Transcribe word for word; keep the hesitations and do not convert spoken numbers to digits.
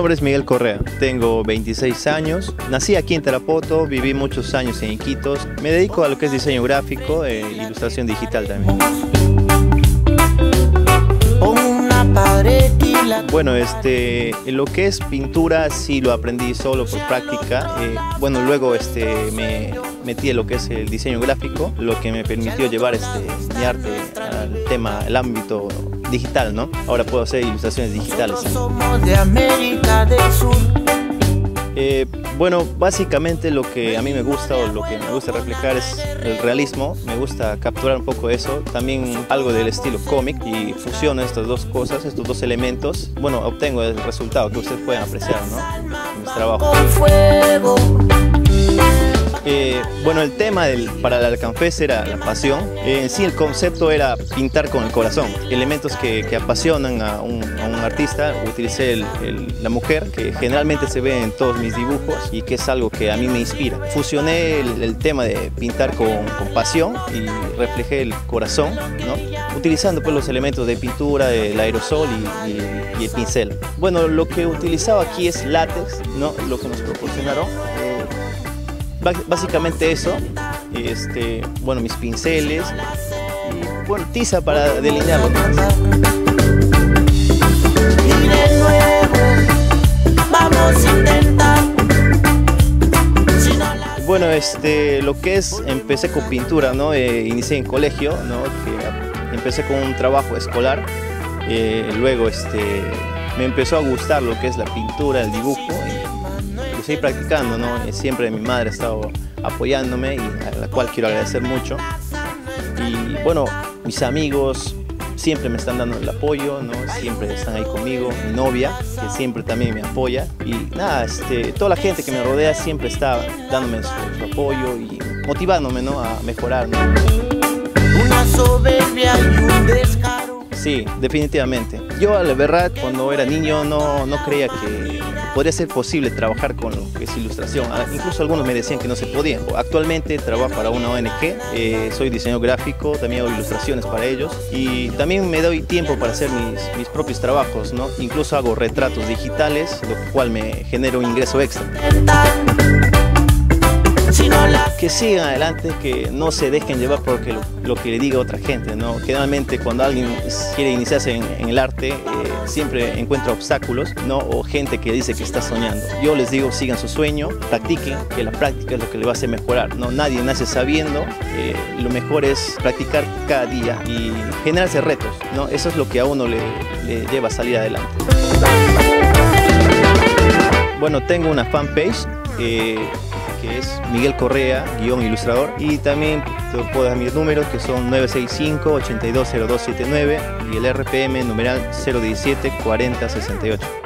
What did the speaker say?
nombre es Miguel Correa, tengo veintiséis años, nací aquí en Tarapoto, viví muchos años en Iquitos, me dedico a lo que es diseño gráfico e ilustración digital también. Bueno, este, lo que es pintura sí lo aprendí solo por práctica. Eh, bueno, luego este, me metí en lo que es el diseño gráfico, lo que me permitió llevar este, mi arte al tema, al ámbito digital, ¿no? Ahora puedo hacer ilustraciones digitales. Somos de América del Sur. Eh, bueno, básicamente lo que a mí me gusta o lo que me gusta reflejar es el realismo. Me gusta capturar un poco eso, también algo del estilo cómic, y fusiono estas dos cosas, estos dos elementos. Bueno, obtengo el resultado que ustedes pueden apreciar, ¿no? En mis trabajos. Eh, bueno, el tema del, para el Alcanfest era la pasión. Eh, en sí el concepto era pintar con el corazón, elementos que, que apasionan a un, a un artista. Utilicé el, el, la mujer, que generalmente se ve en todos mis dibujos y que es algo que a mí me inspira. Fusioné el, el tema de pintar con, con pasión y reflejé el corazón, ¿no? Utilizando pues los elementos de pintura, el aerosol y, y, y el pincel. Bueno, lo que utilizaba aquí es látex, ¿no? Lo que nos proporcionaron. Eh, Básicamente eso, este, bueno, mis pinceles y bueno, tiza para delinearlo. Y de nuevo, vamos a intentar. Bueno, este, lo que es, empecé con pintura, ¿no? Eh, inicié en colegio, ¿no? Que empecé con un trabajo escolar, eh, luego este, me empezó a gustar lo que es la pintura, el dibujo. Y, seguir practicando, ¿no? Siempre mi madre ha estado apoyándome y a la cual quiero agradecer mucho. Y bueno, mis amigos siempre me están dando el apoyo, ¿no? Siempre están ahí conmigo, mi novia, que siempre también me apoya. Y nada, este, toda la gente que me rodea siempre está dándome su, su apoyo y motivándome, ¿no? A mejorar, ¿no? Una soberbia y un descaro. Sí, definitivamente. Yo, la verdad, cuando era niño no, no creía que podría ser posible trabajar con lo que es ilustración. Incluso algunos me decían que no se podía. Actualmente trabajo para una O N G, eh, soy diseñador gráfico, también hago ilustraciones para ellos y también me doy tiempo para hacer mis, mis propios trabajos, ¿no? Incluso hago retratos digitales, lo cual me genera un ingreso extra. Que sigan adelante, que no se dejen llevar por lo, lo que le diga otra gente, ¿no? Generalmente cuando alguien quiere iniciarse en, en el arte, eh, siempre encuentra obstáculos, ¿no? O gente que dice que está soñando. Yo les digo, sigan su sueño, practiquen, que la práctica es lo que le va a hacer mejorar, ¿no? Nadie nace sabiendo, eh, lo mejor es practicar cada día y generarse retos, ¿no? Eso es lo que a uno le, le lleva a salir adelante. Bueno, tengo una fanpage, eh, que es Miguel Correa, guión ilustrador, y también te puedo dar mis números, que son nueve seis cinco, ocho dos cero dos siete nueve y el R P M numeral cero diecisiete cuarenta sesenta y ocho.